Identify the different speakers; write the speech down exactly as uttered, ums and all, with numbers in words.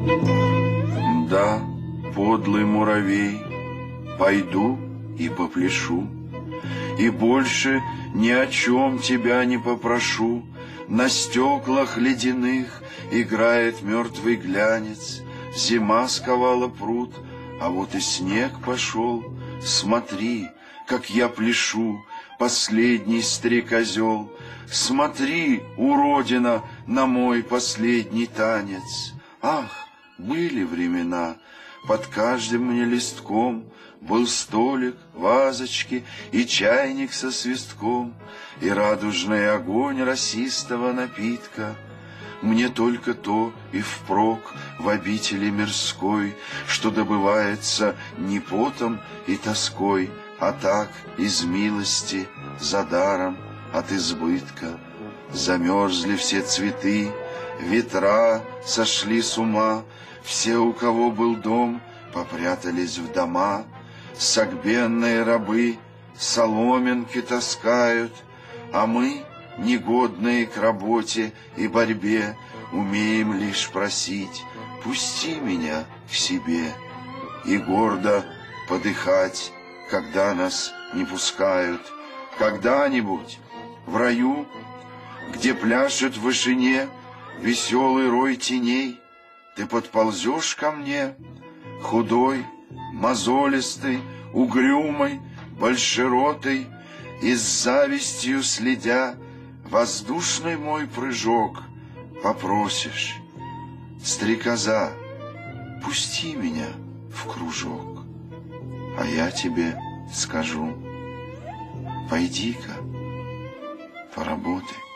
Speaker 1: Да, подлый муравей, пойду и попляшу, и больше ни о чем тебя не попрошу. На стеклах ледяных играет мертвый глянец, зима сковала пруд, а вот и снег пошел. Смотри, как я пляшу, последний стрекозел, смотри, уродина, на мой последний танец. Ах, были времена, под каждым мне листком был столик, вазочки и чайник со свистком, и радужный огонь росистого напитка. Мне только то и впрок в обители мирской, что добывается не потом и тоской, а так из милости, за даром, от избытка. Замерзли все цветы, ветра сошли с ума, все, у кого был дом, попрятались в дома. Согбенные рабы соломинки таскают, а мы, негодные к работе и борьбе, умеем лишь просить: пусти меня к себе. И гордо подыхать, когда нас не пускают. Когда-нибудь в раю, где пляшет в вышине веселый рой теней, ты подползешь ко мне, худой, мозолистый, угрюмый, большеротый, и с завистью следя воздушный мой прыжок попросишь: стрекоза, пусти меня в кружок. А я тебе скажу: пойди-ка, поработай.